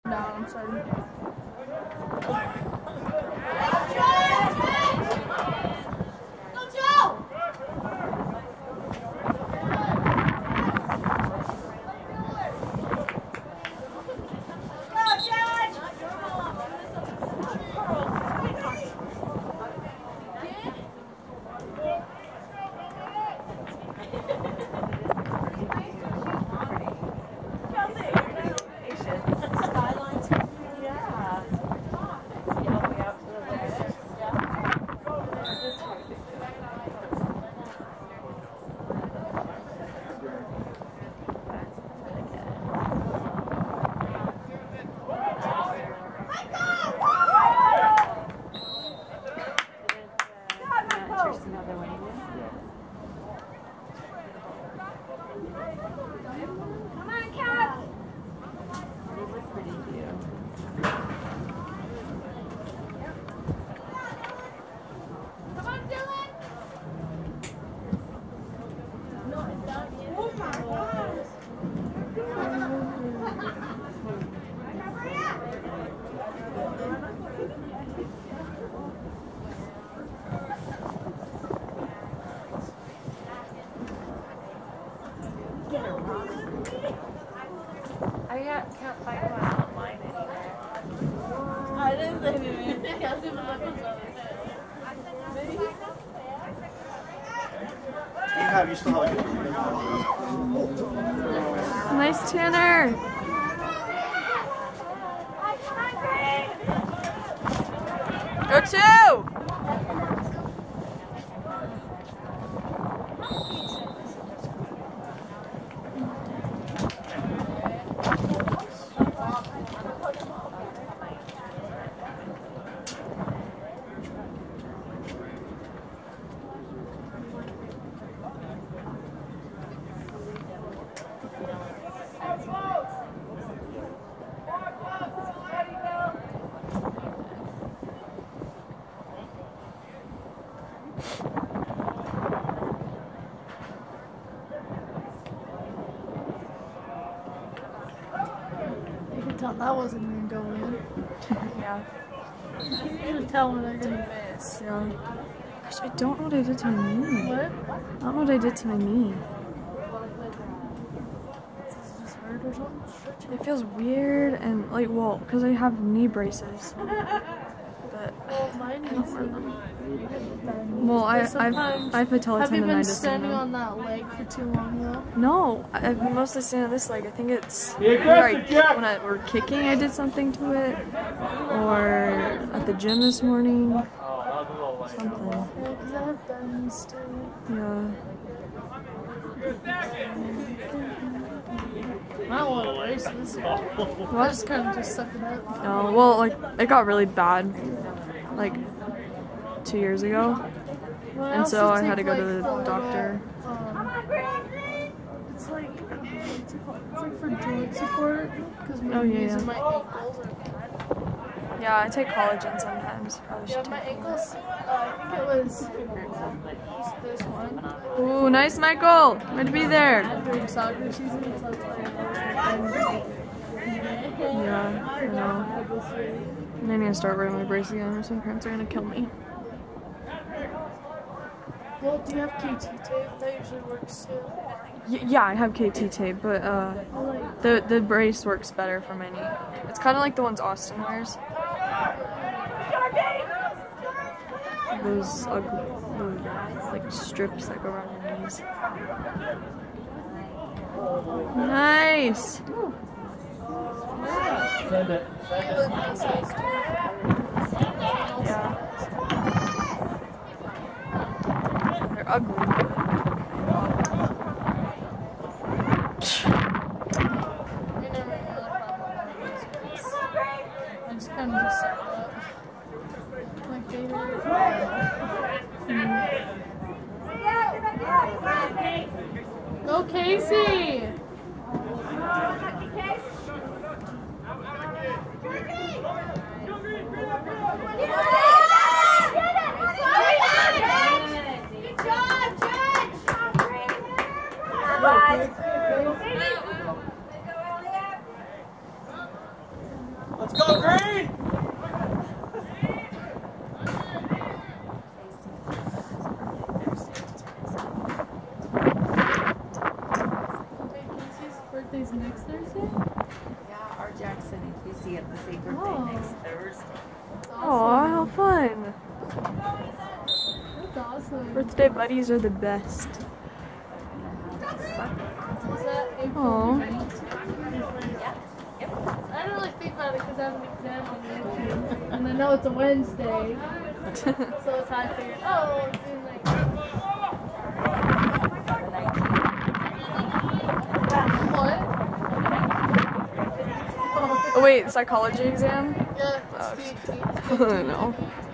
No, I'm sorry. I can't find one online anywhere. I didn't say anything. I can't see my You still have Nice Tanner. Go two. You can tell that wasn't even going in. Yeah. You can tell when they're gonna miss. Yeah. Gosh, I don't know what I did to my knee. What? I don't know what I did to my knee. Does it just hurt or something? It feels weird and like, well, because I have knee braces. But Well, mine I don't is. wear them. Well, I have patella Have you been tendonitis. standing on that leg for too long though? No, I've been mostly standing on this leg. I think it's when we're kicking, I did something to it, or at the gym this morning. Something. Yeah, because I have bends too. Yeah. I don't want to race this year. I just kind of just suck it up. No, well, like it got really bad, like 2 years ago, Well, and so also I had to take, go to like, the doctor. It's like, what's it called? It's like for joint support, because my Oh, yeah, knees yeah. and my ankles are bad. Yeah, I take collagen sometimes. Probably Yeah, should my take more. ankles, I think it was this one. Ooh, nice, Michael. Way to be there. During soccer season, so it's like, Yeah, I know. And I need to start wearing my brace again, or some parents are gonna kill me. well, do you have KT tape? That usually works too. Yeah, I have KT tape, but the brace works better for my knee. It's kind of like the ones Austin wears. Those like strips that go around your knees. Nice. Send it. Yeah. They're ugly. I just kind of just suck it up. Like they Go Casey! Let's go, Green! Birthday's next Thursday? Yeah, our Jackson and Casey have the same birthday next Thursday. Oh, how fun. That's awesome. Birthday buddies are the best. Is that April Aw. 9th? I don't really think about it because I have an exam on the 18th. And I know it's a Wednesday. So it's how I figured, oh, it's in like... What? Oh wait, psychology exam? Yeah, Oh, it's the 18th. no.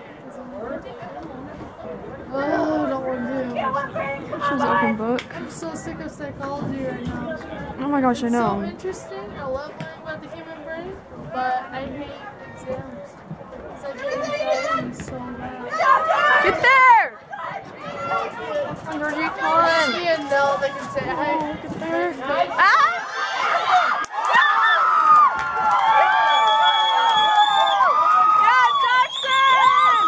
Oh, I don't want to do it. She's open book. I'm so sick of psychology right now. Oh my gosh, I It's so know. interesting. I love learning about the human brain, but I hate exams. Because I get anxiety so bad. Get there! Georgie, come on. Me and Nell, they can say, hi. Get there. Hi. Ah! Yeah, Jackson!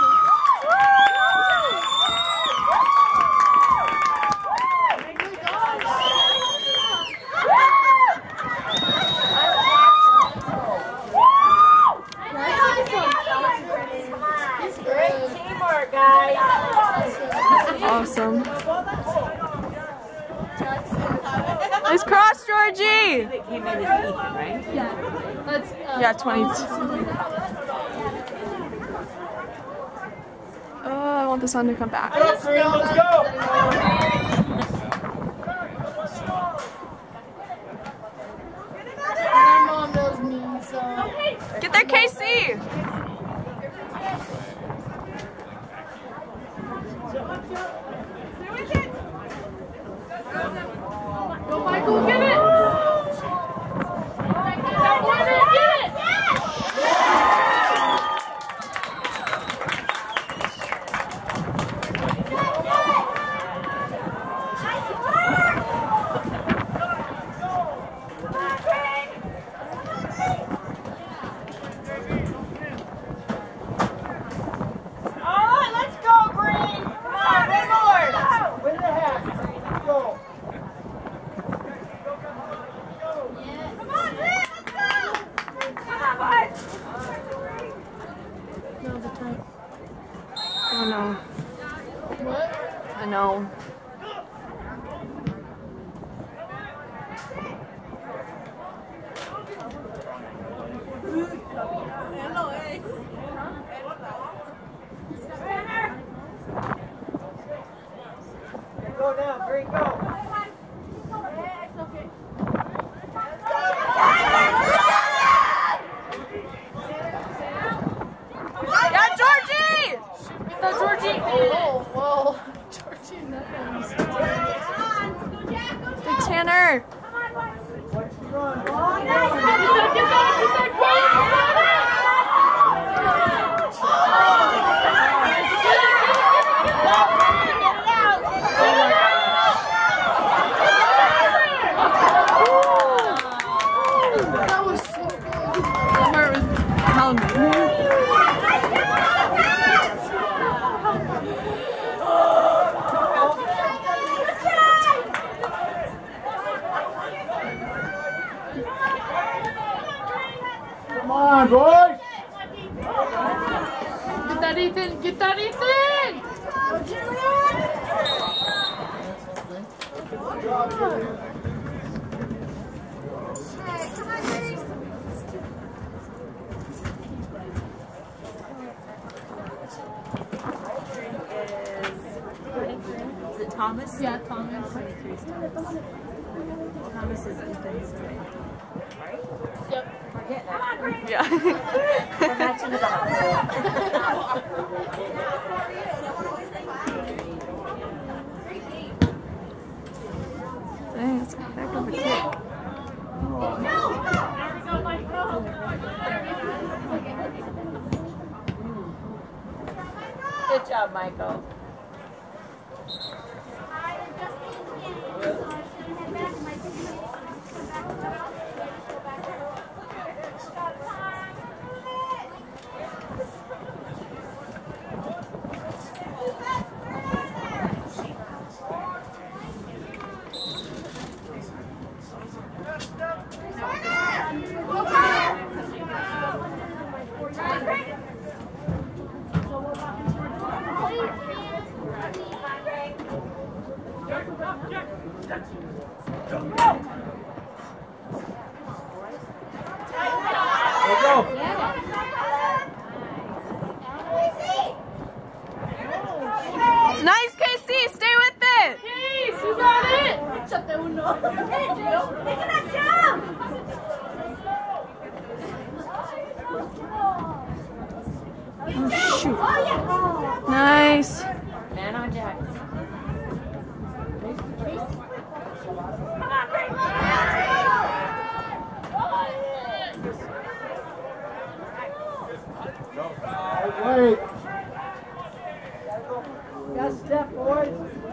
Great Teamwork, guys. Awesome. Nice cross, Georgie! That came in as Ethan, right? Yeah. That's, Yeah, 22. Oh, I want the sun to come back. Let's go, Green, let's go! My mom knows me, so. Get there, Casey! Go, Michael, get it! Get it! Alright, let's go, Green! Come on, one more! Win the hat. Let's go. Come on, Green, let's go! Come on, bud! Now's the time. Oh no. What? I know. Go now, Green, go. Yeah, Georgie! Get that Georgie! Oh, well. Georgie, nothing. Big Tanner! That was so good. My heart was pounding. Come on, boys! Get that Ethan! Get that Ethan! Is it Thomas? Yeah, Thomas. Thomas is Ethan's right? Yep. We're getting it. Yeah. We're matching the dots. Dang, it's a heck of a kick. Good job, Michael. Nice, KC. Stay with it. Jeez, you got it. Échate uno. Oh, shoot. Nice. Man on jacks. Wait. Got step, boys.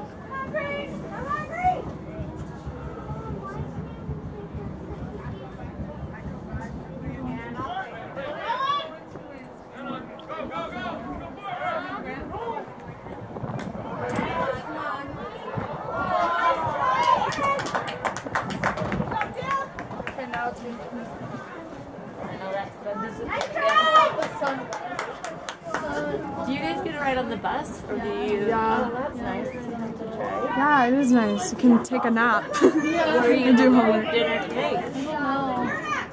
And now it's me. I know that's The sun. Do you guys get a ride on the bus? Or do you? Yeah. Oh, that's nice to try. Yeah, it is nice. You can take a nap. What are you And do doing homework. for dinner today? No.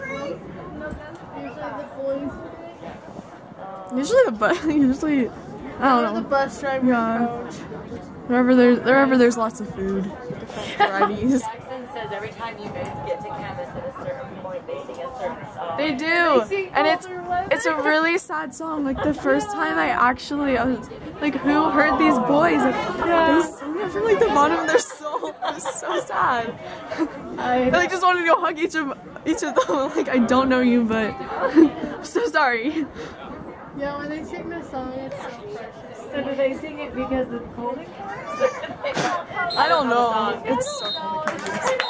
Usually the coach. Usually, I don't The know. bus driver Yeah. coach. Wherever there's lots of food, varieties. Jackson says every time you guys get to campus at a certain point, they sing a certain song. They do, sing and Colder Weather. it's a really sad song. Like the first time I was like, who heard these boys? Like they sang it from like the bottom of their soul. It was so sad. I like just wanted to go hug each of them. Like I don't know you, but I'm so sorry. Yeah, when they sing the song, it's so precious. So do they sing it because it's cold in Paris? I don't know. It's so complicated.